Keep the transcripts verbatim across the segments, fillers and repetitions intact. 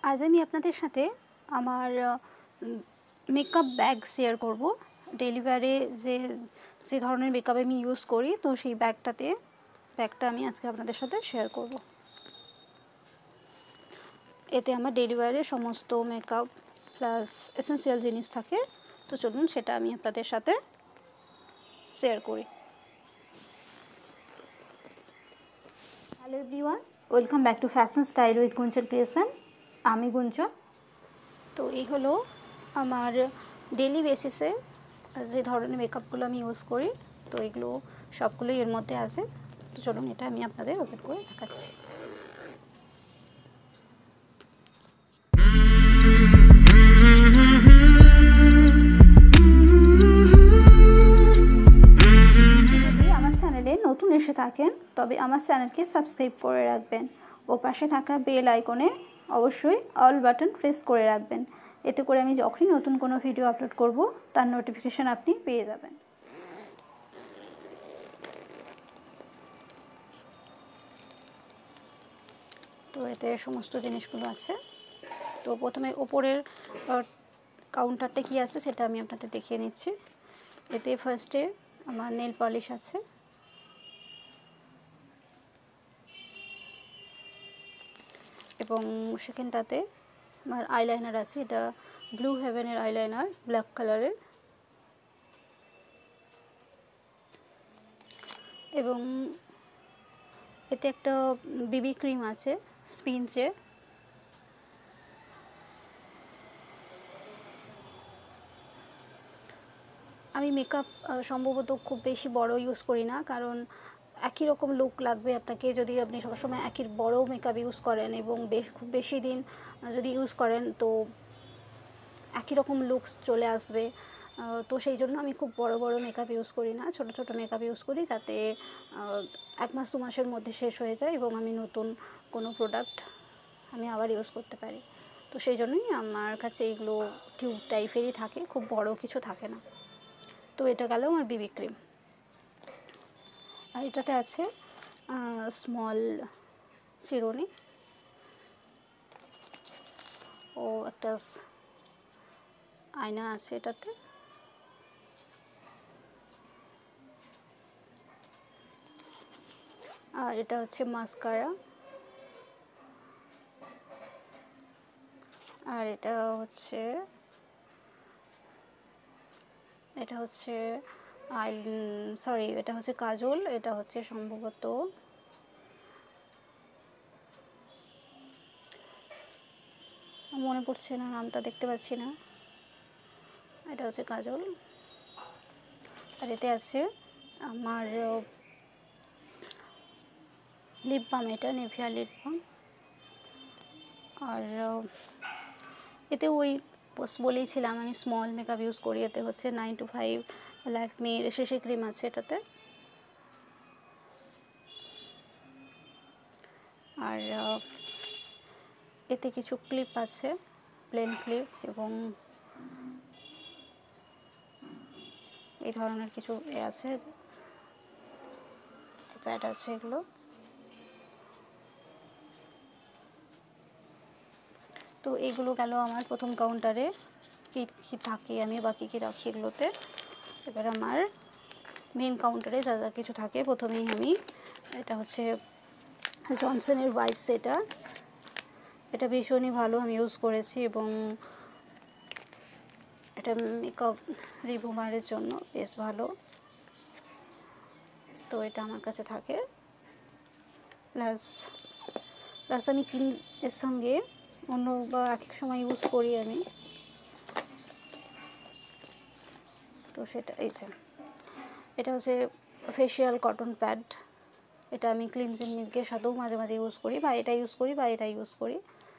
আজ আমি আপনাদের সাথে আমার মেকআপ ব্যাগ শেয়ার করব। ডেইলি ওয়্যারে যে যে ধরনের মেকআপ আমি ইউজ করি, তো সেই ব্যাগটাতে ব্যাগটা আমি আজকে আপনাদের সাথে শেয়ার করব। এতে আমার ডেইলি ওয়্যারে সমস্ত মেকআপ প্লাস এসেন্সিয়াল জিনিস থাকে। তো চলুন সেটা আমি আপনাদের সাথে শেয়ার করি। Hello everyone, welcome back to fashion style with Gunjan creation. আমি গুঞ্জন। তো এই হলো আমার ডেইলি বেসিসে যে ধরনের মেকআপগুলো আমি ইউজ করি, তো এগুলো সবগুলোই এর মধ্যে আছে। তো চলুন এটা আমি আপনাদের ওপেন করে দেখাচ্ছি। যদি আমার চ্যানেলে নতুন এসে থাকেন তবে আমার চ্যানেলকে সাবস্ক্রাইব করে রাখবেন ও পাশে থাকা বেল আইকনে অবশ্যই অল বাটন প্রেস করে রাখবেন। এতে করে আমি যখনই নতুন কোনো ভিডিও আপলোড করব তার নোটিফিকেশান আপনি পেয়ে যাবেন। তো এতে সমস্ত জিনিসগুলো আছে। তো প্রথমে ওপরের কাউন্টারটা কি আছে সেটা আমি আপনাদের দেখিয়ে নিচ্ছি। এতে ফার্স্টে আমার নেল পলিশ আছে, এবং সেকেন্ডটাতে আমার আইলাইনার আছে। এটা ব্লু হেভেনের আইলাইনার, ব্ল্যাক কালারের। এবং এতে একটা বিবি ক্রিম আছে স্পিঞ্চের। আমি মেকআপ সম্ভবত খুব বেশি বড় ইউজ করি না, কারণ একই রকম লুক লাগবে আপনাকে যদি আপনি সবসময় একই বড় মেকআপ ইউজ করেন এবং বেশ খুব বেশি দিন যদি ইউজ করেন তো একই রকম লুকস চলে আসবে। তো সেই জন্য আমি খুব বড় বড় মেকআপ ইউজ করি না, ছোট ছোট মেকআপ ইউজ করি, যাতে এক মাস দু মাসের মধ্যে শেষ হয়ে যায় এবং আমি নতুন কোনো প্রোডাক্ট আমি আবার ইউজ করতে পারি। তো সেই জন্যই আমার কাছে এগুলো টিউব টাইপেরই থাকে, খুব বড় কিছু থাকে না। তো এটা গেল আমার বিবি ক্রিম। আর এটাতে আছে স্মল চিরুনি ও একটা আয়না আছে এটাতে। আর এটা হচ্ছে মাস্কারা। আর এটা হচ্ছে এটা হচ্ছে আই সরি এটা হচ্ছে কাজল। এটা হচ্ছে সম্ভবত মনে পড়ছে না, নামটা দেখতে পাচ্ছি না। এটা হচ্ছে কাজল। আর এতে আছে আমার লিপ বাম, এটা নিভিয়া লিপ বাম। আর এতে ওই বলেইছিলাম আমি স্মল মেকআপ ইউজ করি। এতে হচ্ছে নাইন টু ফাইভ ল্যাকমির শিশি ক্রিম আছে এটাতে। আর এতে কিছু ক্লিপ আছে, প্লেন ক্লিপ, এবং এই ধরনের কিছু এ আছে, প্যাড আছে এগুলো। তো এইগুলো গেল আমার প্রথম কাউন্টারে কী কী থাকে আমি বা কী কী রাখি এগুলোতে। এবার আমার মেন কাউন্টারে যা যা কিছু থাকে, প্রথমেই আমি এটা হচ্ছে জনসনের ওয়াইপস। এটা এটা ভীষণই ভালো, আমি ইউজ করেছি, এবং এটা মেকআপ রিমুভারের জন্য বেশ ভালো। তো এটা আমার কাছে থাকে। প্লাস প্লাস আমি কিন এর সঙ্গে অন্য বা এক এক সময় ইউজ করি আমি। তো সেটা এই যে এটা হচ্ছে ফেশিয়াল কটন প্যাড। এটা আমি ক্লিনজিং মিল্কের সাথেও মাঝে মাঝে ইউজ করি, বা এটা ইউজ করি বা এটা ইউজ করি।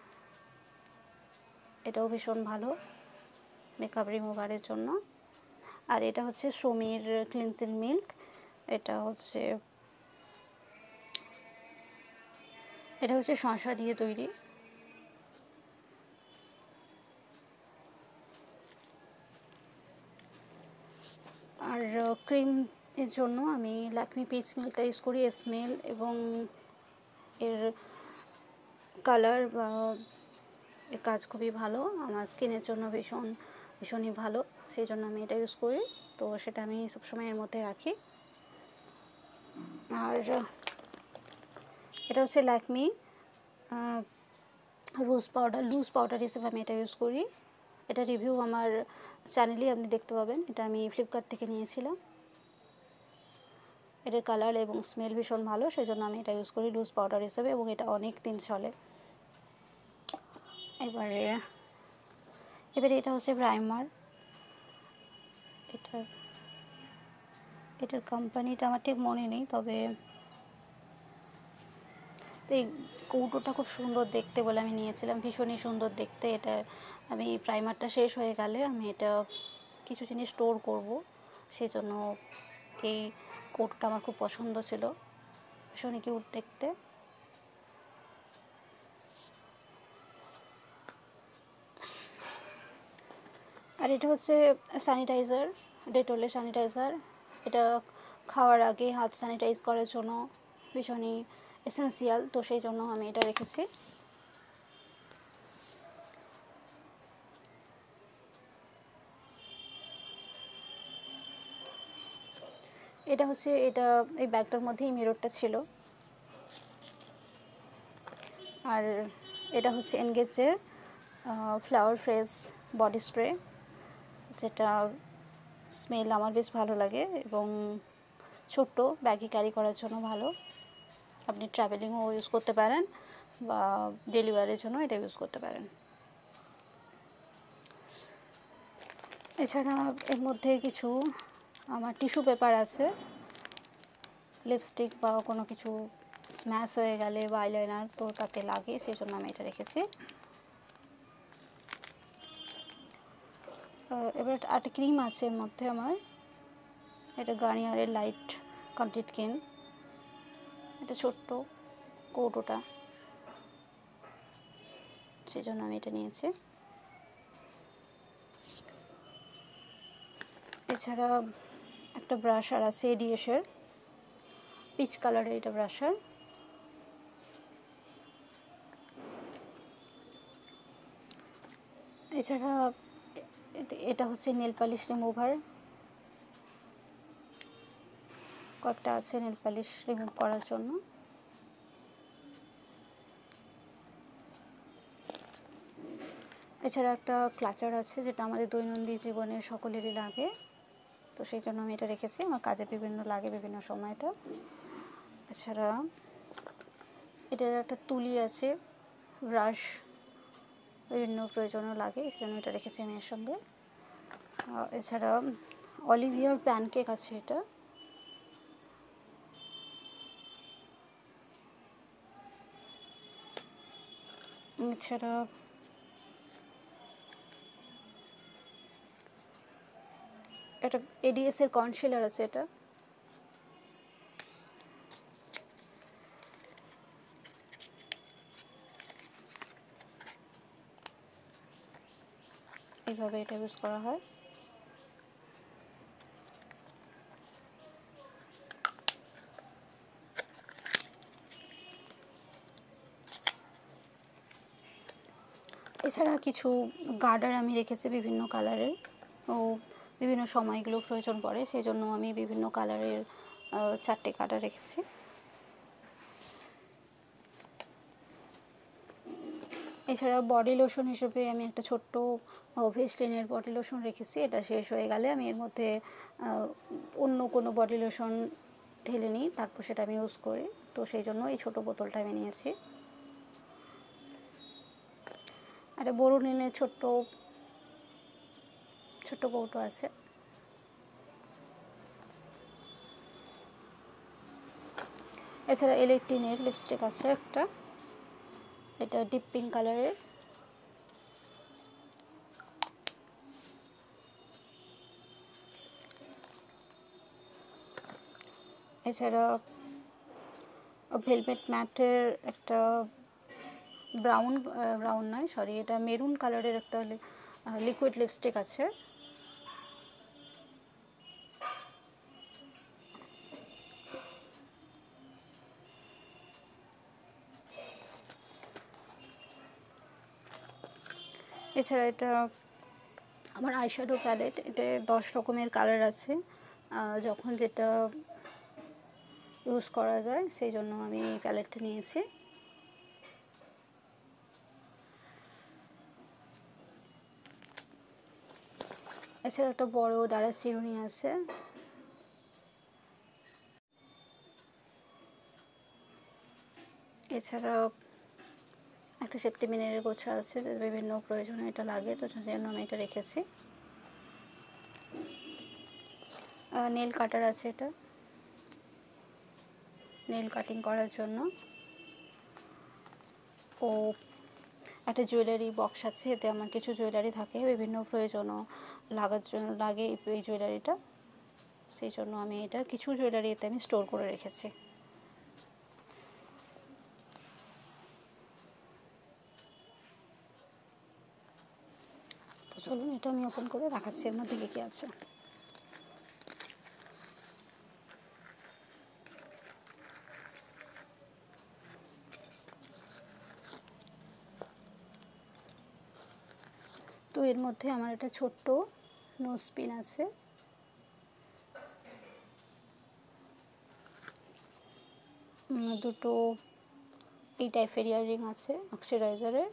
এটাও ভীষণ ভালো মেকআপ রিমুভারের জন্য। আর এটা হচ্ছে সমীর ক্লিনজিং মিল্ক। এটা হচ্ছে এটা হচ্ছে শসা দিয়ে তৈরি। আর ক্রিম এর জন্য আমি ল্যাকমি পিচ মিল্কটা ইউজ করি। স্মেল এবং এর কালার বা এর কাজ খুবই ভালো, আমার স্কিনের জন্য ভীষণ ভীষণই ভালো, সেই জন্য আমি এটা ইউজ করি। তো সেটা আমি সবসময় এর মধ্যে রাখি। আর এটা হচ্ছে Lakme rose powder, loose powder হিসেবে আমি এটা ইউজ করি। এটা রিভিউ আমার চ্যানেলেই আপনি দেখতে পাবেন। এটা আমি ফ্লিপকার্ট থেকে নিয়েছিলাম। এটার কালার এবং স্মেল ভীষণ ভালো, সেই জন্য আমি এটা ইউজ করি লুজ পাউডার হিসেবে, এবং এটা অনেক দিন চলে। এবারে এবারে এটা হচ্ছে প্রাইমার। এটা এটার কোম্পানিটা আমার ঠিক মনে নেই, তবে তো এই কৌটোটা খুব সুন্দর দেখতে বলে আমি নিয়েছিলাম, ভীষণই সুন্দর দেখতে। এটা আমি প্রাইমারটা শেষ হয়ে গেলে আমি এটা কিছু জিনিস স্টোর করব, সেই জন্য এই কৌটোটা আমার খুব পছন্দ ছিল, ভীষণই কিউট দেখতে। আর এটা হচ্ছে স্যানিটাইজার, ডেটলের স্যানিটাইজার। এটা খাওয়ার আগে হাত স্যানিটাইজ করার জন্য ভীষণই এসেন্সিয়াল, তো সেই জন্য আমি এটা রেখেছি। এটা হচ্ছে এটা এই ব্যাগটার মধ্যেই মিররটা ছিল। আর এটা হচ্ছে এনগেজের ফ্লাওয়ার ফ্রেশ বডি স্প্রে, যেটা স্মেল আমার বেশ ভালো লাগে এবং ছোট্ট ব্যাগে ক্যারি করার জন্য ভালো। আপনি ট্রাভেলিংও ইউজ করতে পারেন বা ডেলিভারির জন্য এটা ইউজ করতে পারেন। এছাড়া এর মধ্যে কিছু আমার টিস্যু পেপার আছে, লিপস্টিক বা কোনো কিছু স্ম্যাশ হয়ে গেলে বা আইলাইনার তো তাতে লাগে, সেই জন্য আমি এটা রেখেছি। এবার একটা ক্রিম আছে এর মধ্যে আমার, এটা গার্নিয়ারের লাইট কমপ্লিট ক্রিম। এটা ছোট্ট কৌটোটা, সেই জন্য আমি এটা নিয়েছি। এছাড়া একটা ব্রাশার আছে এডিএসের, পিচ কালারের এটা ব্রাশার। এছাড়া এটা হচ্ছে নেল পালিশ রিমুভার, কয়েকটা আছে নেল পালিশ রিমুভ করার জন্য। এছাড়া একটা ক্লাচার আছে, যেটা আমাদের দৈনন্দিন জীবনে সকলেরই লাগে, তো সেই জন্য আমি এটা রেখেছি, আমার কাজে বিভিন্ন লাগে বিভিন্ন সময় এটা। এছাড়া এটার একটা তুলি আছে, ব্রাশ বিভিন্ন প্রয়োজনও লাগে, সেই জন্য এটা রেখেছি আমি এর সঙ্গে। এছাড়া অলিভিয়ার প্যানকেক আছে এটা, এছাড়া এটা এডিএস এর কনসিলার আছে, এটা এইভাবে এটা ইউজ করা হয়। এছাড়া কিছু গার্ডার আমি রেখেছি বিভিন্ন কালারের, ও বিভিন্ন সময়গুলো প্রয়োজন পড়ে, সেই জন্য আমি বিভিন্ন কালারের চারটে গার্ডার রেখেছি। এছাড়া বডি লোশন হিসেবে আমি একটা ছোট্ট ভেসলিনের বডি লোশন রেখেছি, এটা শেষ হয়ে গেলে আমি এর মধ্যে অন্য কোনো বডি লোশন ঢেলে নিই, তারপর সেটা আমি ইউজ করি, তো সেই জন্য এই ছোটো বোতলটা আমি নিয়েছি। একটা বোরোনিনের ছোট্ট ছোট্ট কৌটো আছে। এছাড়া এলেকটিনের লিপস্টিক আছে একটা, এটা ডিপ পিঙ্ক কালারের। এছাড়া ভেলভেট ম্যাটের একটা ব্রাউন ব্রাউন নয় সরি এটা মেরুন কালারের একটা লিকুইড লিপস্টিক আছে। এছাড়া এটা আমার আইশ্যাডো প্যালেট, এটা দশ রকমের কালার আছে, যখন যেটা ইউজ করা যায় সেই জন্য আমি এই প্যালেটটা নিয়েছি। এছাড়া একটা বড় দাঁড়া চিরুনি আছে। এছাড়া একটা সেফটি পিনের গোছা আছে, বিভিন্ন প্রয়োজনে এটা লাগে, তো সেজন্য আমি এটা রেখেছি। নেল কাটার আছে, এটা নেল কাটিং করার জন্য। ও একটা জুয়েলারি বক্স আছে, এতে আমার কিছু জুয়েলারি থাকে, বিভিন্ন প্রয়োজনও লাগার জন্য লাগে এই জুয়েলারিটা, সেই জন্য আমি এটা কিছু জুয়েলারি এতে আমি স্টোর করে রেখেছি। তো চলুন এটা আমি ওপেন করে দেখাচ্ছি এর মধ্যে কী কী আছে। তো এর মধ্যে আমার একটা ছোট্ট নোজ পিন আছে, দুটো এই টাইপের ইয়াররিং আছে অক্সিডাইজারের,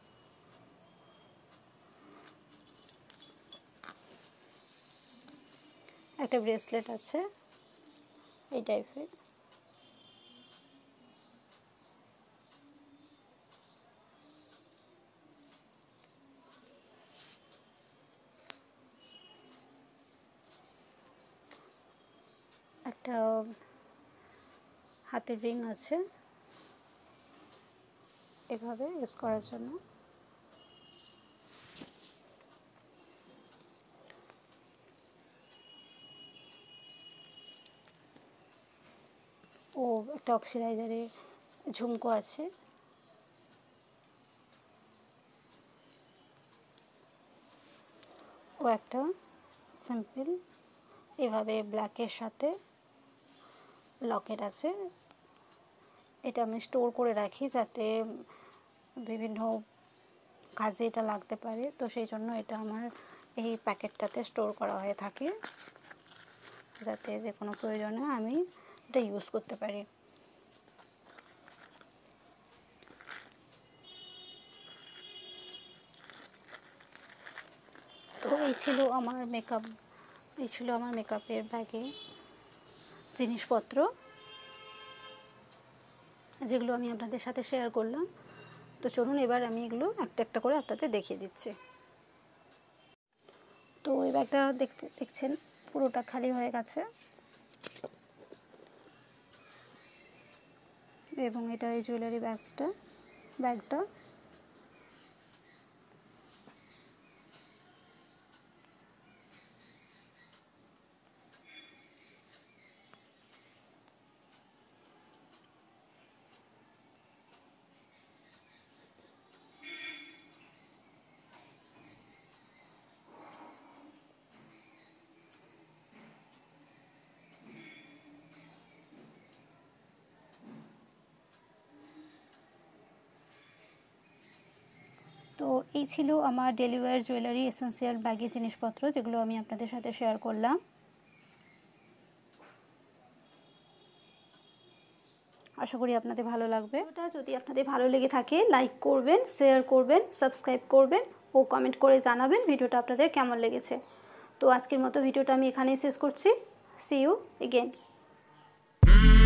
একটা ব্রেসলেট আছে এই টাইপের, একটা হাতের রিং আছে এভাবে ইউজ করার জন্য, ও একটা অক্সিডাইজারের ঝুমকো আছে, ও একটা সিম্পল এভাবে ব্ল্যাকের সাথে লকেট আছে, এটা আমি স্টোর করে রাখি যাতে বিভিন্ন কাজে এটা লাগতে পারে, তো সেই জন্য এটা আমার এই প্যাকেটটাতে স্টোর করা হয়ে থাকে, যাতে যে কোনো প্রয়োজনে আমি এটা ইউজ করতে পারি। তো এই ছিল আমার মেকআপ এই ছিল আমার মেকআপের ব্যাগে জিনিসপত্র, যেগুলো আমি আপনাদের সাথে শেয়ার করলাম। তো চলুন এবার আমি এগুলো একটা একটা করে আপনাদের দেখিয়ে দিচ্ছি। তো এই ব্যাগটা দেখতে দেখছেন পুরোটা খালি হয়ে গেছে, এবং এটা এই জুয়েলারি ব্যাগসটা ব্যাগটা তো এই ছিল আমার ডেলি ওয়্যার জুয়েলারি এসেন্সিয়াল ব্যাগের জিনিসপত্র, যেগুলো আমি আপনাদের সাথে শেয়ার করলাম। আশা করি আপনাদের ভালো লাগবে। ওটা যদি আপনাদের ভালো লেগে থাকে লাইক করবেন, শেয়ার করবেন, সাবস্ক্রাইব করবেন ও কমেন্ট করে জানাবেন ভিডিওটা আপনাদের কেমন লেগেছে। তো আজকের মতো ভিডিওটা আমি এখানেই শেষ করছি। See you again.